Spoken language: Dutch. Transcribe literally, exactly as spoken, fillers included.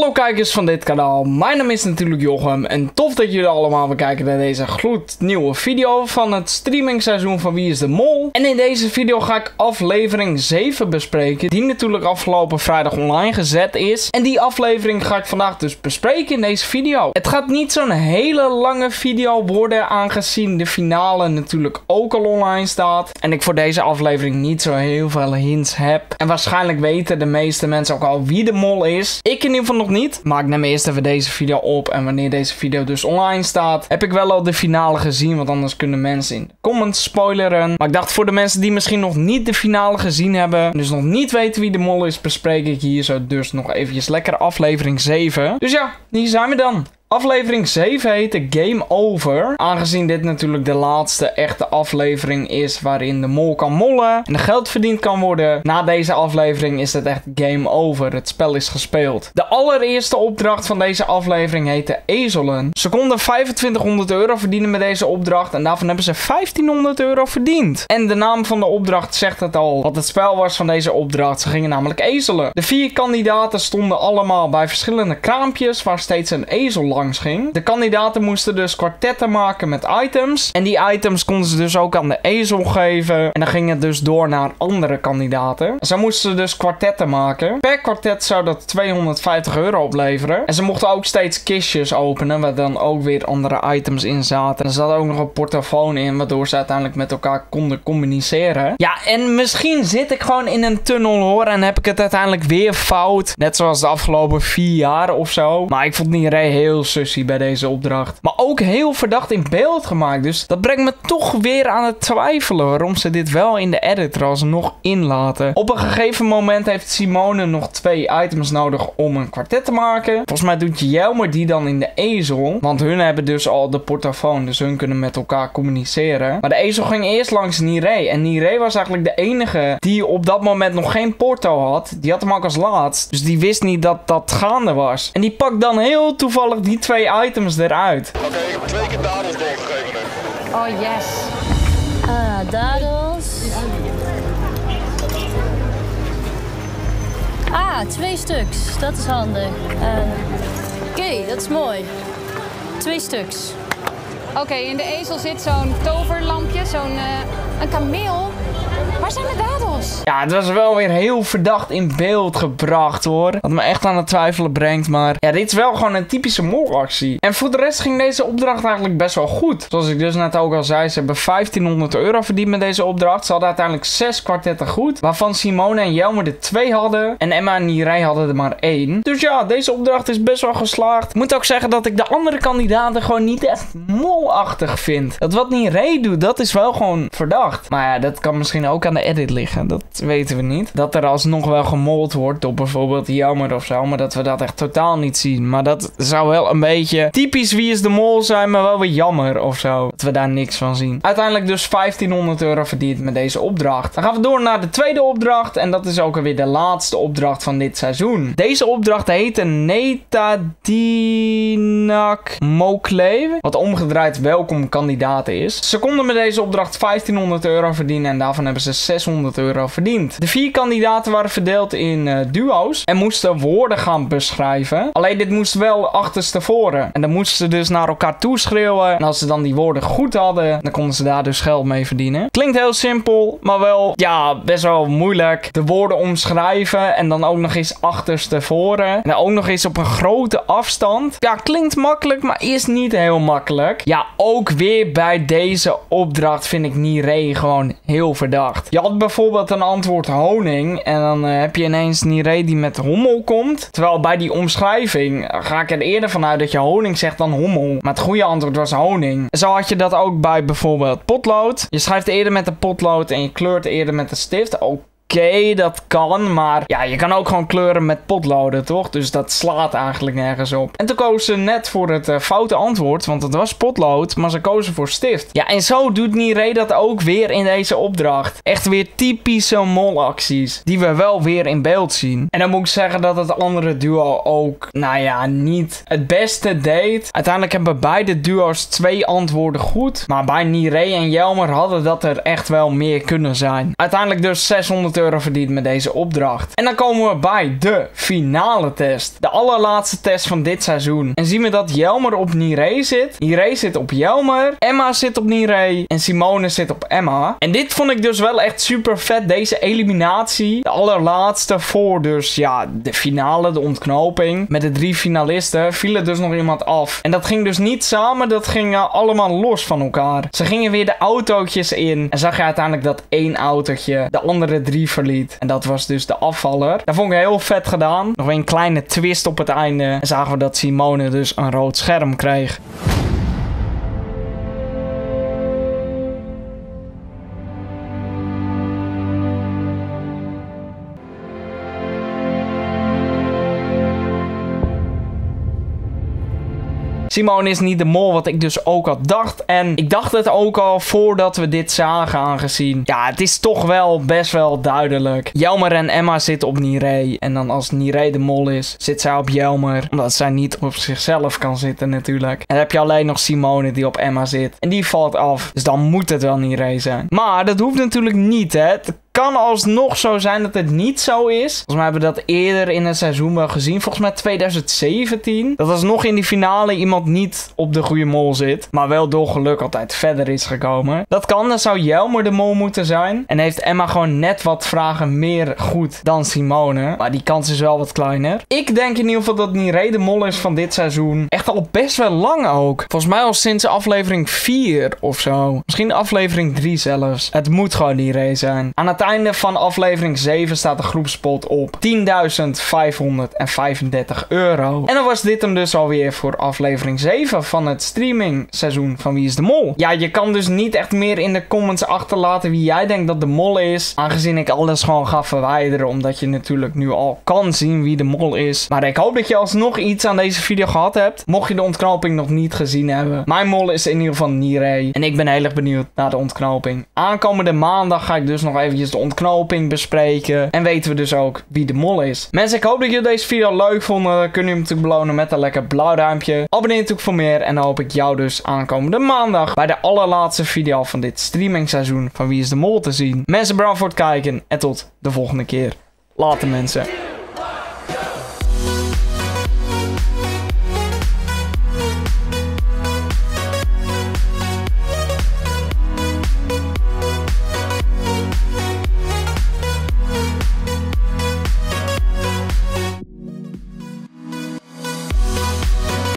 Hallo kijkers van dit kanaal, mijn naam is natuurlijk Jochem en tof dat jullie allemaal weer kijken naar deze gloednieuwe video van het streamingseizoen van Wie is de Mol. En in deze video ga ik aflevering zeven bespreken, die natuurlijk afgelopen vrijdag online gezet is. En die aflevering ga ik vandaag dus bespreken in deze video. Het gaat niet zo'n hele lange video worden, aangezien de finale natuurlijk ook al online staat. En ik voor deze aflevering niet zo heel veel hints heb. En waarschijnlijk weten de meeste mensen ook al wie de mol is. Ik in ieder geval nog niet. Maar ik neem eerst even deze video op. En wanneer deze video dus online staat, heb ik wel al de finale gezien. Want anders kunnen mensen in de comments spoileren. Maar ik dacht voor de mensen die misschien nog niet de finale gezien hebben, dus nog niet weten wie de mol is, bespreek ik hier zo dus nog eventjes lekker aflevering zeven. Dus ja, hier zijn we dan. Aflevering zeven heet de Game Over. Aangezien dit natuurlijk de laatste echte aflevering is waarin de mol kan mollen en er geld verdiend kan worden. Na deze aflevering is het echt Game Over. Het spel is gespeeld. De allereerste opdracht van deze aflevering heette Ezelen. Ze konden vijfentwintighonderd euro verdienen met deze opdracht en daarvan hebben ze vijftienhonderd euro verdiend. En de naam van de opdracht zegt het al. Wat het spel was van deze opdracht. Ze gingen namelijk ezelen. De vier kandidaten stonden allemaal bij verschillende kraampjes waar steeds een ezel langs ging. De kandidaten moesten dus kwartetten maken met items. En die items konden ze dus ook aan de ezel geven. En dan ging het dus door naar andere kandidaten. En zo moesten ze dus kwartetten maken. Per kwartet zou dat tweehonderdvijftig euro opleveren. En ze mochten ook steeds kistjes openen, waar dan ook weer andere items in zaten. Er zat ook nog een portofoon in, waardoor ze uiteindelijk met elkaar konden communiceren. Ja, en misschien zit ik gewoon in een tunnel hoor. En heb ik het uiteindelijk weer fout. Net zoals de afgelopen vier jaar of zo. Maar ik vond niet heel sussie bij deze opdracht. Maar ook heel verdacht in beeld gemaakt. Dus dat brengt me toch weer aan het twijfelen waarom ze dit wel in de editor alsnog inlaten. Op een gegeven moment heeft Simone nog twee items nodig om een kwartet te maken. Volgens mij doet Jelmer die dan in de ezel. Want hun hebben dus al de portofoon. Dus hun kunnen met elkaar communiceren. Maar de ezel ging eerst langs Niree. En Niree was eigenlijk de enige die op dat moment nog geen porto had. Die had hem ook als laatst. Dus die wist niet dat dat gaande was. En die pakt dan heel toevallig die twee items eruit. Oké, okay, ik heb twee keer dadels doorgegeven. Oh yes. Ah, dadels. Ah, twee stuks. Dat is handig. Uh, Oké, okay, dat is mooi. Twee stuks. Oké, okay, in de ezel zit zo'n toverlampje, zo'n uh, een kameel. Waar zijn de dadels? Ja, het was wel weer heel verdacht in beeld gebracht hoor. Wat me echt aan het twijfelen brengt. Maar ja, dit is wel gewoon een typische molactie. En voor de rest ging deze opdracht eigenlijk best wel goed. Zoals ik dus net ook al zei, ze hebben vijftienhonderd euro verdiend met deze opdracht. Ze hadden uiteindelijk zes kwartetten goed. Waarvan Simone en Jelmer er twee hadden. En Emma en Niree hadden er maar één. Dus ja, deze opdracht is best wel geslaagd. Ik moet ook zeggen dat ik de andere kandidaten gewoon niet echt molachtig vind. Dat wat Niree doet, dat is wel gewoon verdacht. Maar ja, dat kan misschien ook aan de edit liggen. Dat weten we niet. Dat er alsnog wel gemold wordt door bijvoorbeeld Jelmer of zo. Maar dat we dat echt totaal niet zien. Maar dat zou wel een beetje typisch Wie is de Mol zijn. Maar wel weer jammer of zo. Dat we daar niks van zien. Uiteindelijk dus vijftienhonderd euro verdiend met deze opdracht. Dan gaan we door naar de tweede opdracht. En dat is ook alweer de laatste opdracht van dit seizoen. Deze opdracht heette Netadinak Moklev. Wat omgedraaid welkom kandidaat is. Ze konden met deze opdracht vijftienhonderd euro verdienen. En daarvan hebben ze zeshonderd euro verdiend. De vier kandidaten waren verdeeld in uh, duo's en moesten woorden gaan beschrijven. Alleen dit moest wel achterstevoren. En dan moesten ze dus naar elkaar toeschreeuwen. En als ze dan die woorden goed hadden, dan konden ze daar dus geld mee verdienen. Klinkt heel simpel, maar wel, ja, best wel moeilijk. De woorden omschrijven en dan ook nog eens achterstevoren. En dan ook nog eens op een grote afstand. Ja, klinkt makkelijk, maar is niet heel makkelijk. Ja, ook weer bij deze opdracht vind ik Niree gewoon heel verdacht. Je had bijvoorbeeld een antwoord honing. En dan uh, heb je ineens Niree die met hommel komt. Terwijl bij die omschrijving ga ik er eerder vanuit dat je honing zegt dan hommel. Maar het goede antwoord was honing. Zo had je dat ook bij bijvoorbeeld potlood. Je schrijft eerder met de potlood en je kleurt eerder met de stift. Ook Oké, okay, dat kan, maar ja, je kan ook gewoon kleuren met potloden, toch? Dus dat slaat eigenlijk nergens op. En toen kozen ze net voor het uh, foute antwoord, want het was potlood, maar ze kozen voor stift. Ja, en zo doet Niree dat ook weer in deze opdracht. Echt weer typische molacties, die we wel weer in beeld zien. En dan moet ik zeggen dat het andere duo ook, nou ja, niet het beste deed. Uiteindelijk hebben beide duo's twee antwoorden goed, maar bij Niree en Jelmer hadden dat er echt wel meer kunnen zijn. Uiteindelijk dus zeshonderd euro verdiend met deze opdracht. En dan komen we bij de finale test. De allerlaatste test van dit seizoen. En zien we dat Jelmer op Niree zit. Niree zit op Jelmer. Emma zit op Niree. En Simone zit op Emma. En dit vond ik dus wel echt super vet. Deze eliminatie. De allerlaatste voor dus ja de finale, de ontknoping. Met de drie finalisten viel er dus nog iemand af. En dat ging dus niet samen. Dat ging uh, allemaal los van elkaar. Ze gingen weer de autootjes in. En zag je uiteindelijk dat één autootje de andere drie verliet. En dat was dus de afvaller. Dat vond ik heel vet gedaan. Nog een kleine twist op het einde. En zagen we dat Simone dus een rood scherm kreeg. Simone is niet de mol, wat ik dus ook al dacht. En ik dacht het ook al voordat we dit zagen, aangezien. Ja, het is toch wel best wel duidelijk. Jelmer en Emma zitten op Niree. En dan als Niree de mol is, zit zij op Jelmer. Omdat zij niet op zichzelf kan zitten natuurlijk. En dan heb je alleen nog Simone die op Emma zit. En die valt af. Dus dan moet het wel Niree zijn. Maar dat hoeft natuurlijk niet, hè. Het kan alsnog zo zijn dat het niet zo is. Volgens mij hebben we dat eerder in een seizoen wel gezien. Volgens mij twintig zeventien. Dat alsnog in die finale iemand niet op de goede mol zit. Maar wel door geluk altijd verder is gekomen. Dat kan. Dan zou Jelmer de mol moeten zijn. En heeft Emma gewoon net wat vragen meer goed dan Simone. Maar die kans is wel wat kleiner. Ik denk in ieder geval dat Niree de mol is van dit seizoen. Echt al best wel lang ook. Volgens mij al sinds aflevering vier of zo. Misschien aflevering drie zelfs. Het moet gewoon Niree zijn. Aan het einde van aflevering zeven staat de groepspot op tienduizend vijfhonderdvijfendertig euro. En dan was dit hem dus alweer voor aflevering zeven van het streaming seizoen van Wie is de Mol. Ja, je kan dus niet echt meer in de comments achterlaten wie jij denkt dat de mol is. Aangezien ik alles gewoon ga verwijderen. Omdat je natuurlijk nu al kan zien wie de mol is. Maar ik hoop dat je alsnog iets aan deze video gehad hebt. Mocht je de ontknoping nog niet gezien hebben. Mijn mol is in ieder geval Niree. En ik ben heel erg benieuwd naar de ontknoping. Aankomende maandag ga ik dus nog eventjes de ontknoping bespreken. En weten we dus ook wie de mol is. Mensen, ik hoop dat jullie deze video leuk vonden. Dan kunnen jullie hem natuurlijk belonen met een lekker blauw duimpje. Abonneer natuurlijk voor meer. En dan hoop ik jou dus aankomende maandag bij de allerlaatste video van dit streaming seizoen van Wie is de Mol te zien. Mensen, bedankt voor het kijken. En tot de volgende keer. Later mensen.